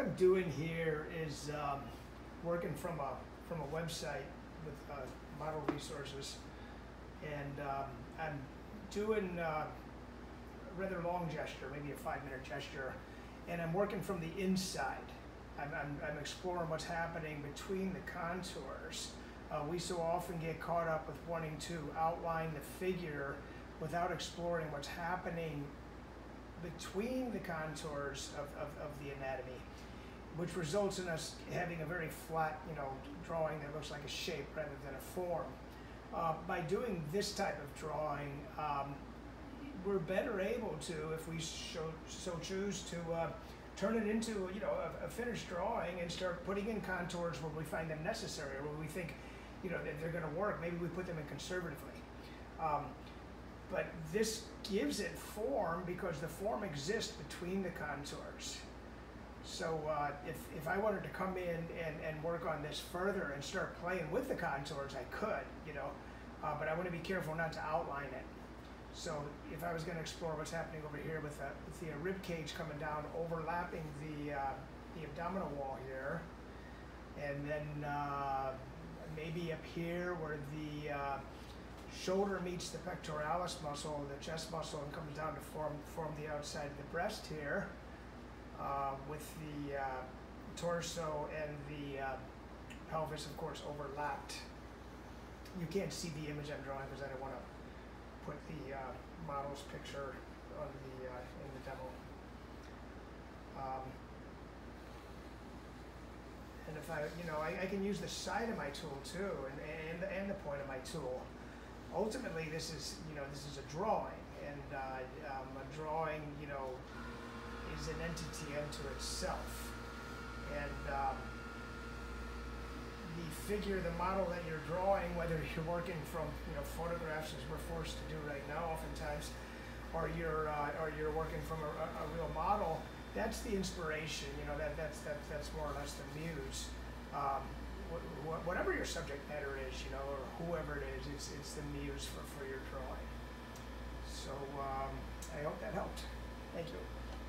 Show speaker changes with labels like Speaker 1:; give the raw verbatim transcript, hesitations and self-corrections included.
Speaker 1: I'm doing here is um, working from a from a website with uh, model resources, and um, I'm doing uh, a rather long gesture, maybe a five-minute gesture, and I'm working from the inside. I'm, I'm, I'm exploring what's happening between the contours. Uh, we so often get caught up with wanting to outline the figure without exploring what's happening between the contours of, of, of the anatomy, which results in us having a very flat, you know, drawing that looks like a shape rather than a form. Uh, by doing this type of drawing, um, we're better able to, if we so, so choose, to uh, turn it into, you know, a, a finished drawing and start putting in contours where we find them necessary, or where we think, you know, that they're going to work. Maybe we put them in conservatively. Um, but this gives it form because the form exists between the contours. So uh, if, if I wanted to come in and, and work on this further and start playing with the contours, I could, you know, uh, but I want to be careful not to outline it. So if I was going to explore what's happening over here with, the, with the rib cage coming down, overlapping the, uh, the abdominal wall here, and then uh, maybe up here where the uh, shoulder meets the pectoralis muscle, the chest muscle, and comes down to form, form the outside of the breast here, uh, with the uh, torso and the uh, pelvis, of course, overlapped. You can't see the image I'm drawing because I don't want to put the uh, model's picture on the uh, in the demo. Um, and if I, you know, I, I can use the side of my tool too, and and the, and the point of my tool. Ultimately, this is, you know, this is a drawing, and uh, um, a drawing, you know, is an entity unto itself, and um, the figure, the model that you're drawing, whether you're working from, you know, photographs, as we're forced to do right now oftentimes, or you're uh, or you're working from a, a real model, that's the inspiration. You know, that that's that, that's more or less the muse. Um, wh wh whatever your subject matter is, you know, or whoever it is, it's it's the muse for for your drawing. So um, I hope that helped. Thank you.